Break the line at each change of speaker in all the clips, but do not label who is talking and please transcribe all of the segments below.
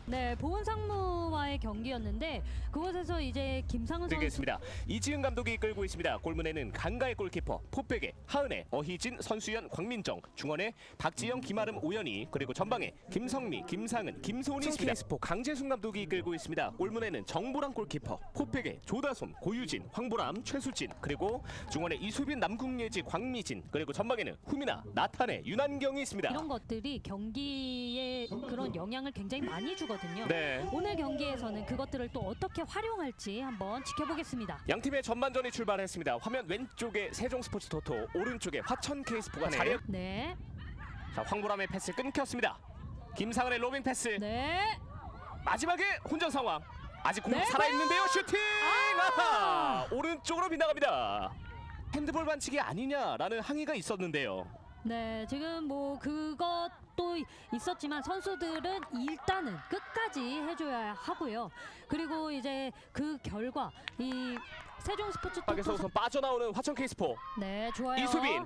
네, 보은상무와의 경기였는데 그곳에서 이제 김상은 선수
드리겠습니다. 이지은 감독이 이끌고 있습니다. 골문에는 강가의 골키퍼, 포백의 하은혜, 어희진, 선수연, 광민정, 중원에 박지영, 김아름, 오연희, 그리고 전방에 김성미, 김상은, 김소은이 있습니다. 스포 강재순 감독이 이끌고 있습니다. 골문에는 정보랑 골키퍼, 포백의 조다솜, 고유진, 황보람, 최수진, 그리고 중원에 이수빈, 남궁예지, 광미진, 그리고 전방에는 후미나, 나탄의, 윤한경이 있습니다.
이런 것들이 경기에 그런 영향을 굉장히 많이 주거든요.
네.
오늘 경기에서는 그것들을 또 어떻게 활용할지 한번 지켜보겠습니다.
양 팀의 전반전이 출발했습니다. 화면 왼쪽에 세종스포츠 토토, 오른쪽에 화천 K스포가 자리에.
네.
자, 황보람의 패스 끊겼습니다. 김상은의 로빙 패스.
네.
마지막에 혼전 상황. 아직 공
네,
살아있는데요. 슈팅!
아!
오른쪽으로 빗나갑니다. 핸드볼 반칙이 아니냐라는 항의가 있었는데요.
네, 지금 뭐 그것도 있었지만 선수들은 일단은 끝까지 해줘야 하고요. 그리고 이제 그 결과 이 세종 스포츠
밖에서 우선 빠져나오는 화천 K스포.
네, 좋아요.
이수빈.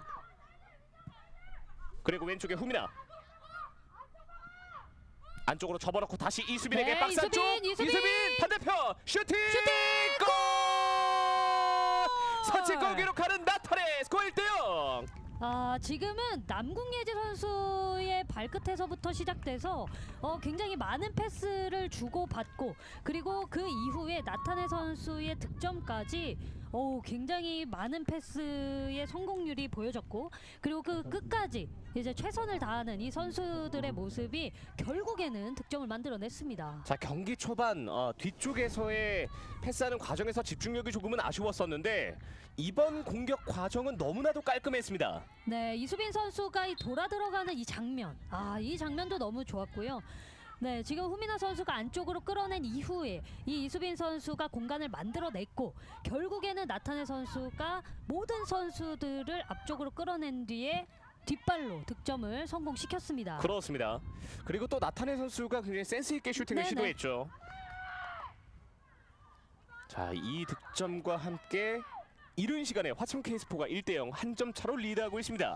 그리고 왼쪽에 후미나. 안쪽으로 접어넣고 다시 이수빈에게
네,
박스 안쪽. 이수빈 반대편 슈팅! 골! 선취골 기록하는 나탈의 스코어 1대0.
아, 지금은 남궁예지 선수의 발끝에서부터 시작돼서 굉장히 많은 패스를 주고받고 그리고 그 이후에 나타네 선수의 득점까지 굉장히 많은 패스의 성공률이 보여졌고 그리고 그 끝까지 이제 최선을 다하는 이 선수들의 모습이 결국에는 득점을 만들어냈습니다.
자, 경기 초반 뒤쪽에서의 패스하는 과정에서 집중력이 조금은 아쉬웠었는데 이번 공격 과정은 너무나도 깔끔했습니다.
네, 이수빈 선수가 이 돌아 들어가는 이 장면, 이 장면도 너무 좋았고요. 네, 지금 후미나 선수가 안쪽으로 끌어낸 이후에 이 이수빈 선수가 공간을 만들어냈고 결국에는 나타네 선수가 모든 선수들을 앞쪽으로 끌어낸 뒤에 뒷발로 득점을 성공시켰습니다.
그렇습니다. 그리고 또 나타네 선수가 굉장히 센스 있게 슈팅을
네네.
시도했죠. 자, 이 득점과 함께 이른 시간에 화천 K스포가 1대0 한 점 차로 리드하고 있습니다.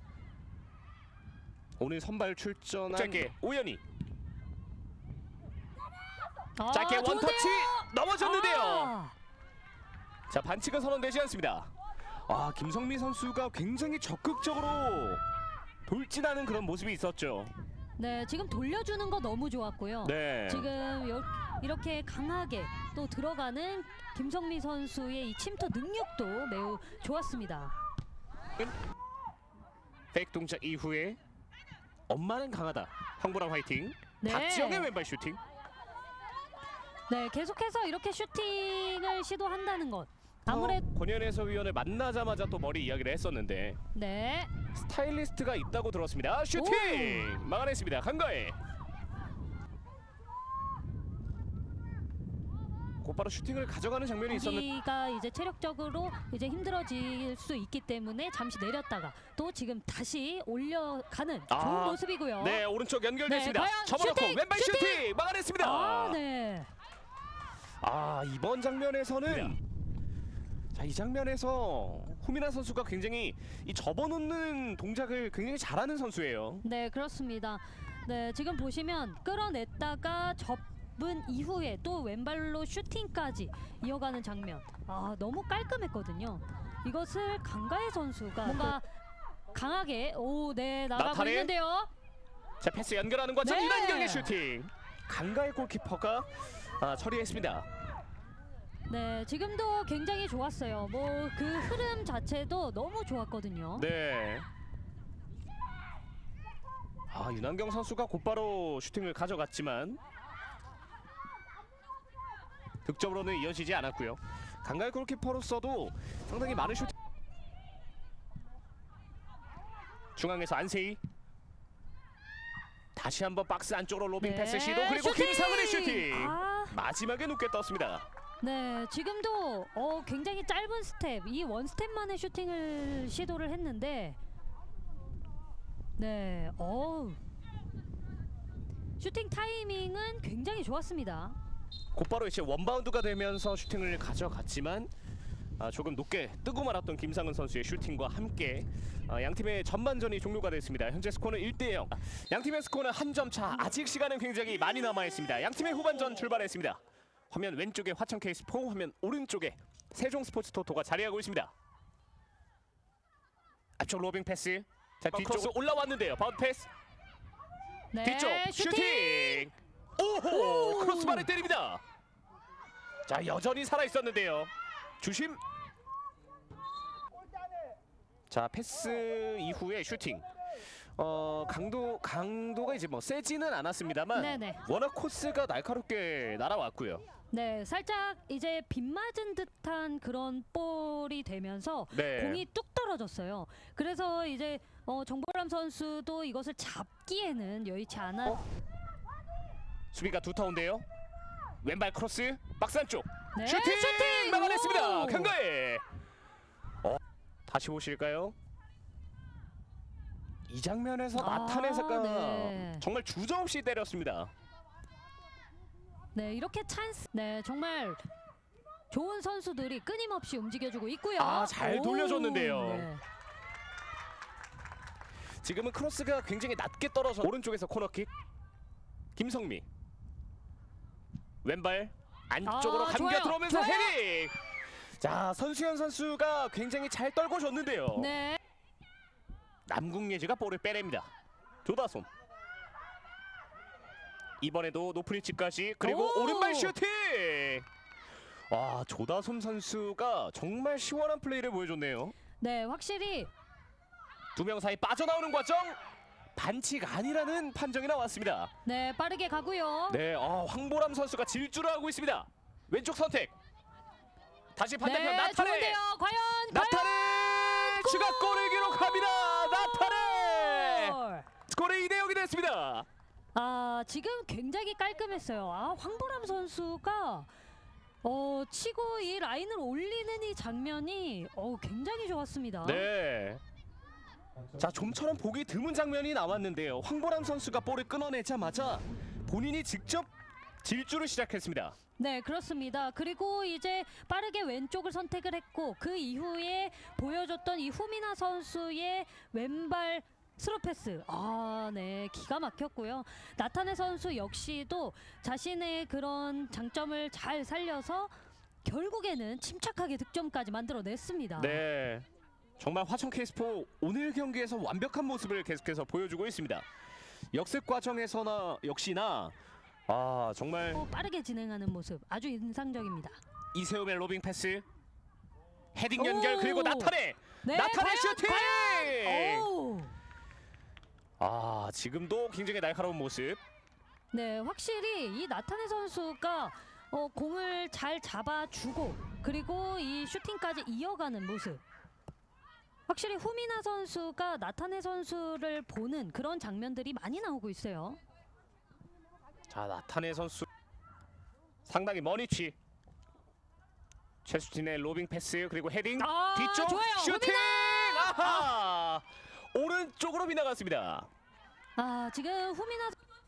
오늘 선발 출전한 짧게 오연희. 짧게 원터치 넘어졌는데요. 자, 반칙은 선언되지 않습니다. 김성미 선수가 굉장히 적극적으로 돌진하는 그런 모습이 있었죠.
네, 지금 돌려주는 거 너무 좋았고요.
네.
지금 이렇게 강하게 또 들어가는 김성미 선수의 이 침투 능력도 매우 좋았습니다.
백 동작 이후에 엄마는 강하다. 황보람 화이팅.
네.
박지영의 왼발 슈팅.
네, 계속해서 이렇게 슈팅을 시도한다는 것. 아무래도
권현 해설위원을 만나자마자 또 머리 이야기를 했었는데
네.
스타일리스트가 있다고 들었습니다. 슈팅! 막아냈습니다. 강가에. 곧바로 슈팅을 가져가는 장면이 있었는데
경기가 이제 체력적으로 이제 힘들어질 수 있기 때문에 잠시 내렸다가 또 지금 다시 올려가는 좋은 모습이고요.
네, 오른쪽 연결됐습니다.
네, 과연
접어놓고
슈팅!
왼발 슈팅! 막아냈습니다.
네.
이번 장면에서는 자, 이 장면에서 후미나 선수가 굉장히 이 접어놓는 동작을 굉장히 잘하는 선수예요.
네, 그렇습니다. 네, 지금 보시면 끌어냈다가 접은 이후에 또 왼발로 슈팅까지 이어가는 장면. 너무 깔끔했거든요. 이것을 강가혜 선수가 뭔가 강하게 나가고
나타내.
있는데요.
자, 패스 연결하는 과정
네.
이란경의 슈팅. 강가의 골키퍼가 처리했습니다.
네, 지금도 굉장히 좋았어요. 뭐 그 흐름 자체도 너무 좋았거든요.
네. 윤한경 선수가 곧바로 슈팅을 가져갔지만 득점으로는 이어지지 않았고요. 강가의 골키퍼로서도 상당히 많은 슈팅. 중앙에서 안세희. 다시 한번 박스 안쪽으로 로빙 패스 시도 그리고
슈팅!
김상은의 슈팅. 마지막에 높게 떴습니다.
네, 지금도 굉장히 짧은 스텝, 이 원 스텝만의 슈팅을 시도를 했는데 네, 슈팅 타이밍은 굉장히 좋았습니다.
곧바로 이제 원바운드가 되면서 슈팅을 가져갔지만 조금 높게 뜨고 말았던 김상은 선수의 슈팅과 함께 양 팀의 전반전이 종료가 됐습니다. 현재 스코어는 1대0. 양 팀의 스코어는 한 점 차. 아직 시간은 굉장히 많이 남아 있습니다. 양 팀의 후반전 출발했습니다. 화면 왼쪽에 화천 K-스포, 화면 오른쪽에 세종 스포츠 토토가 자리하고 있습니다. 앞쪽 로빙 패스. 자, 뒤쪽으로 올라왔는데요. 바운드 패스.
네,
뒤쪽 슈팅. 오호! 크로스바를 때립니다. 자, 여전히 살아 있었는데요. 주심. 자, 패스 이후에 슈팅. 강도가 이제 뭐 세지는 않았습니다만
네네.
워낙 코스가 날카롭게 날아왔고요.
네, 살짝 이제 빗맞은 듯한 그런 볼이 되면서
네.
공이 뚝 떨어졌어요. 그래서 이제 정보람 선수도 이것을 잡기에는 여의치 않아.
수비가 두터운데요. 왼발 크로스 박스 안쪽.
네,
슈팅 막아냈습니다.
오!
강가에. 다시 보실까요? 이 장면에서 나타내서가
네.
정말 주저없이 때렸습니다.
네, 이렇게 찬스. 네, 정말 좋은 선수들이 끊임없이 움직여주고 있고요.
잘
오,
돌려줬는데요.
네.
지금은 크로스가 굉장히 낮게 떨어져 오른쪽에서 코너킥. 김성미 왼발 안쪽으로 감겨
좋아요.
들어오면서
좋아요.
헤딩. 자, 선수현 선수가 굉장히 잘 떨궈 줬는데요.
네.
남궁예지가 볼을 빼냅니다. 조다솜. 이번에도 높은 위치까지 그리고
오!
오른발 슈팅. 조다솜 선수가 정말 시원한 플레이를 보여줬네요.
네, 확실히
두 명 사이 빠져나오는 과정 반칙 아니라는 판정이 나왔습니다.
네, 빠르게 가고요.
네, 황보람 선수가 질주를 하고 있습니다. 왼쪽 선택. 다시 반대편
네,
나타네.
좋은데요. 과연
나타네 추가골을 기록합니다. 나타네.
골!
스코어는 2대0이 됐습니다.
지금 굉장히 깔끔했어요. 황보람 선수가 치고 이 라인을 올리는 이 장면이 굉장히 좋았습니다.
네. 자, 좀처럼 보기 드문 장면이 나왔는데요. 황보람 선수가 볼을 끊어내자마자 본인이 직접 질주를 시작했습니다.
네, 그렇습니다. 그리고 이제 빠르게 왼쪽을 선택을 했고 그 이후에 보여줬던 이 후미나 선수의 왼발 스루 패스. 네, 기가 막혔고요. 나타네 선수 역시도 자신의 그런 장점을 잘 살려서 결국에는 침착하게 득점까지 만들어냈습니다.
네. 정말 화천 K-스포 오늘 경기에서 완벽한 모습을 계속해서 보여주고 있습니다. 역습 과정에서나 역시나 정말
빠르게 진행하는 모습 아주 인상적입니다.
이세움의 로빙 패스, 헤딩 연결, 그리고 나타네.
네,
나타네
과연,
슈팅.
오!
지금도 굉장히 날카로운 모습.
네, 확실히 이 나타네 선수가 공을 잘 잡아주고 그리고 이 슈팅까지 이어가는 모습. 확실히 후미나 선수가 나타네 선수를 보는 그런 장면들이 많이 나오고 있어요.
자, 나타네 선수 상당히 먼 위치. 최수진의 로빙 패스 그리고 헤딩 뒤쪽
좋아요.
슈팅. 오른쪽으로 빗나갔습니다.
지금 후미나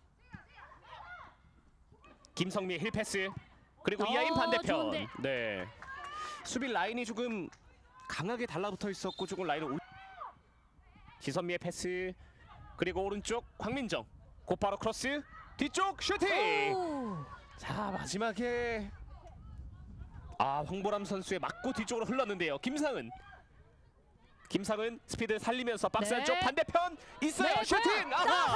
김성미의 힐 패스 그리고 이하인 반대편.
좋은데.
네. 수비 라인이 조금 강하게 달라붙어 있었고 조금 라인을 지선미의 패스 그리고 오른쪽 황민정 곧바로 크로스 뒤쪽 슈팅. 자, 마지막에 황보람 선수의 맞고 뒤쪽으로 흘렀는데요. 김상은 스피드 살리면서 박스
네.
안쪽 반대편 있어요.
네,
슈팅.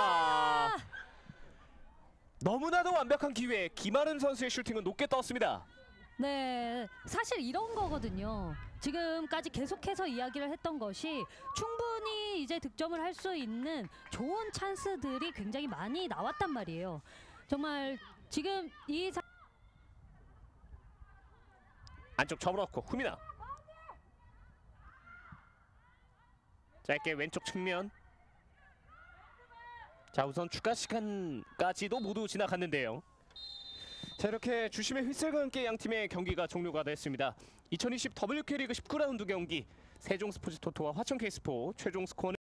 너무나도 완벽한 기회. 김아름 선수의 슈팅은 높게 떴습니다.
네, 사실 이런 거거든요. 지금까지 계속해서 이야기를 했던 것이 충분히 이제 득점을 할 수 있는 좋은 찬스들이 굉장히 많이 나왔단 말이에요. 정말 지금
안쪽 접어넣고 후미나. 짧게 왼쪽 측면. 자, 우선 추가 시간까지도 모두 지나갔는데요. 자, 이렇게 주심의 휘슬과 함께 양팀의 경기가 종료가 됐습니다. 2020 WK리그 19라운드 경기 세종 스포츠 토토와 화천 K스포 최종 스코어는